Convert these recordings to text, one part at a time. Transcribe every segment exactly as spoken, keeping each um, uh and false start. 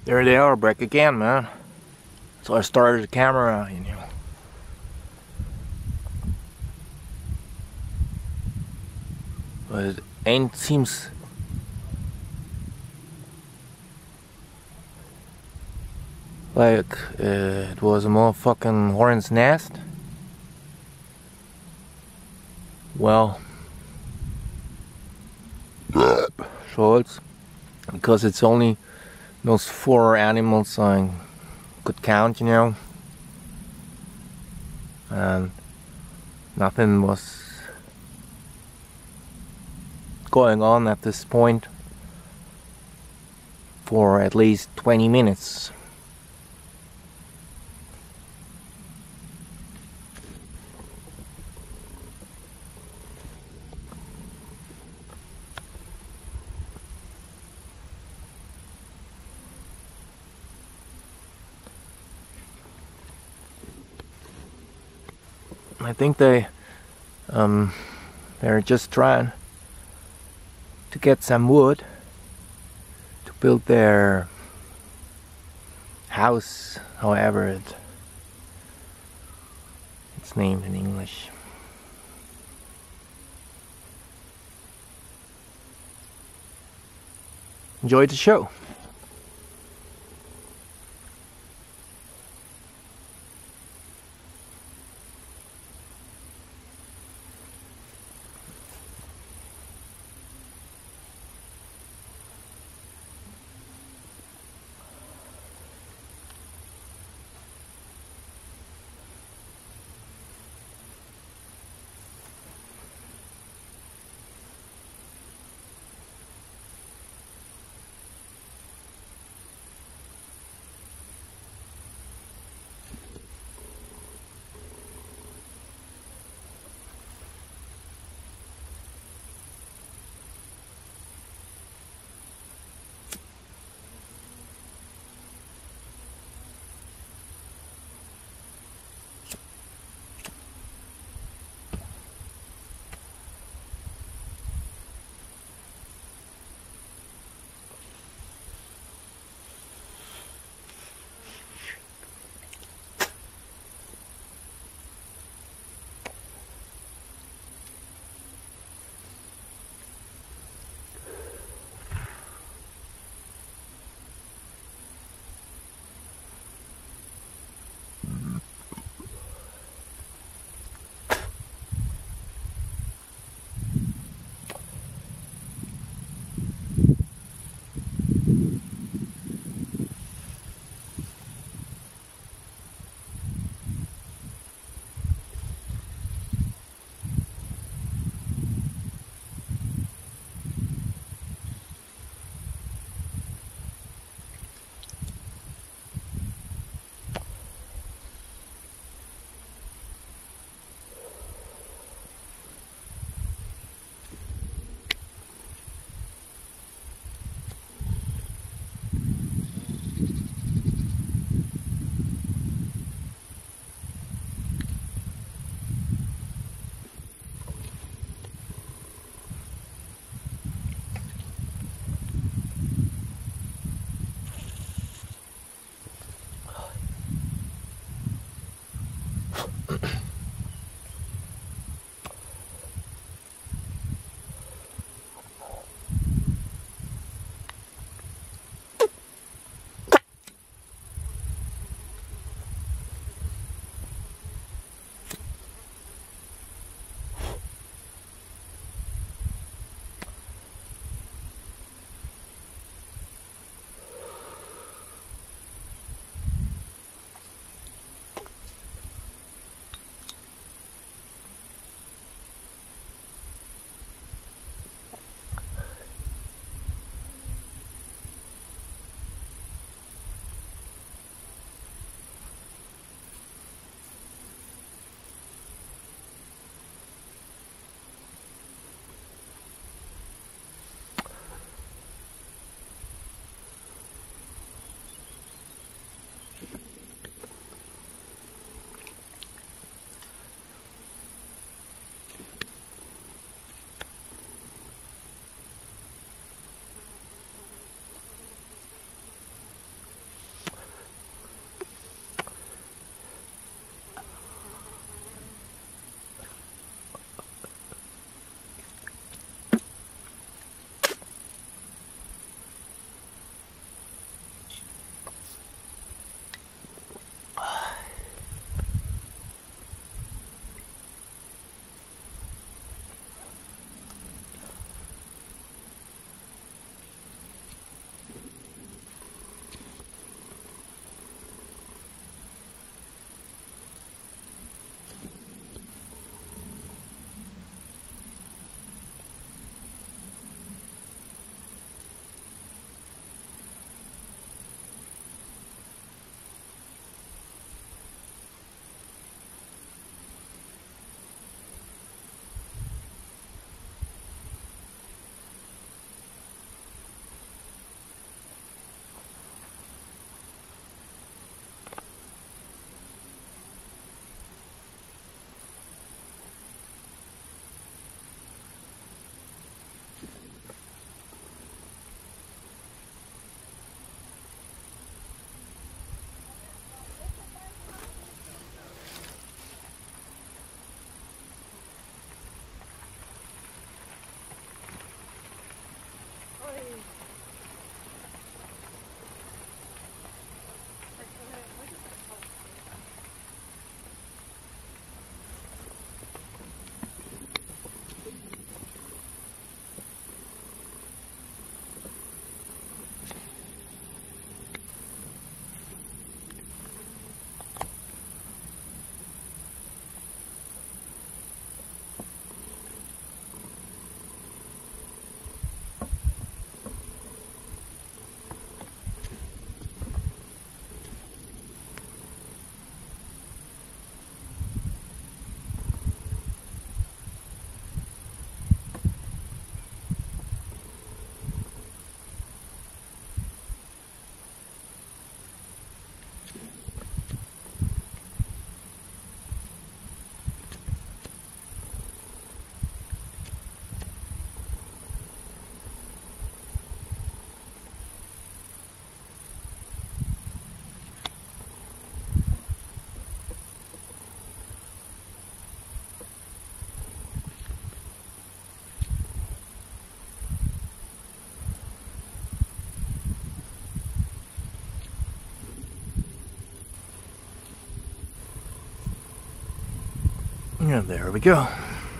There they are, back again, man. So I started the camera, you know. But it ain't seems like uh, it was a motherfucking hornet's nest. Well, so it's because it's only those four animals I could count, you know, and nothing was going on at this point for at least twenty minutes. I think they um, they're just trying to get some wood to build their house, however it, it's named in English. Enjoy the show. And there we go.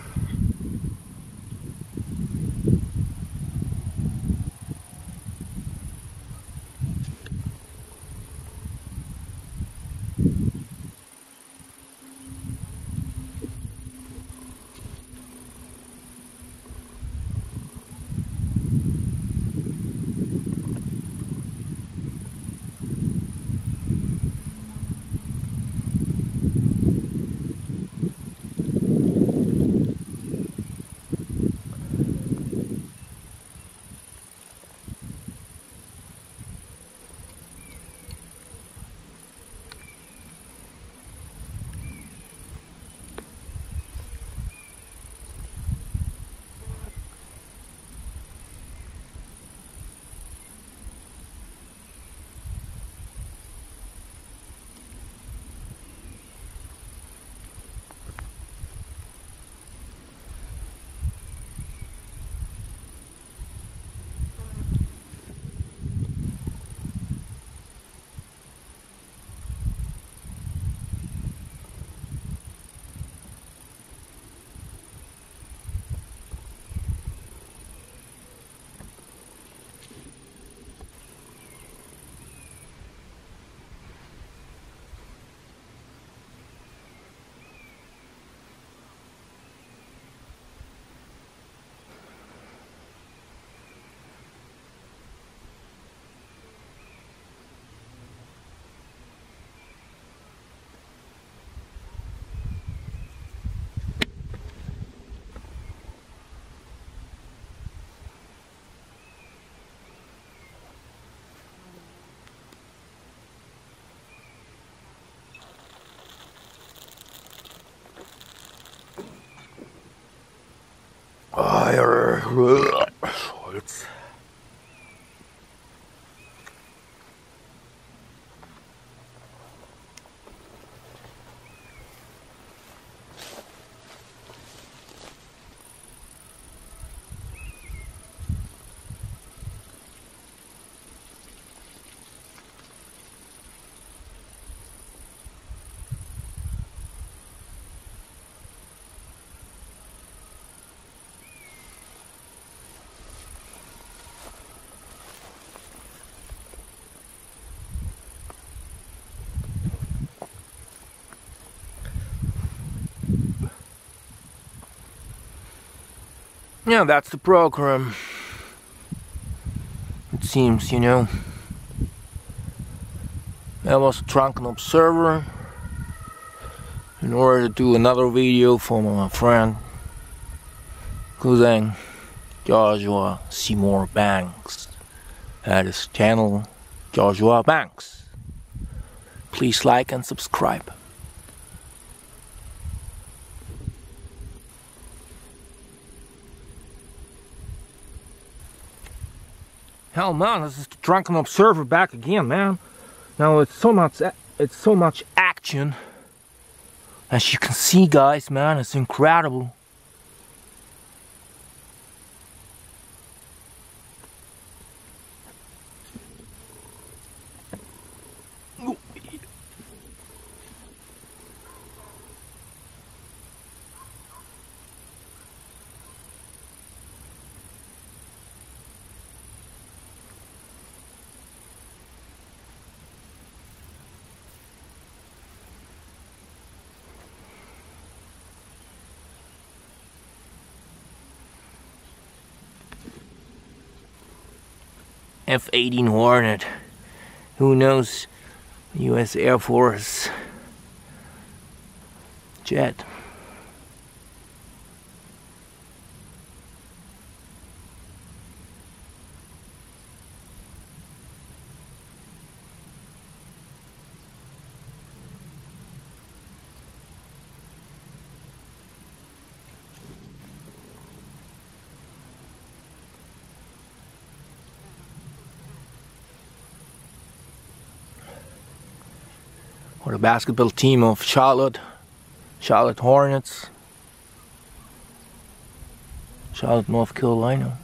It's yeah, that's the program. It seems, you know. I was a drunken observer in order to do another video for my friend, cousin Joshua Seymour Banks at his channel Joshua Banks. Please like and subscribe. Hell man, this is the drunken observer back again, man. Now it's so much, it's so much action. As you can see, guys, man, it's incredible. F eighteen Hornet. Who knows? U S Air Force jet. Or the basketball team of Charlotte, Charlotte Hornets, Charlotte, North Carolina.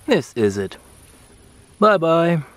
This is it. Bye bye.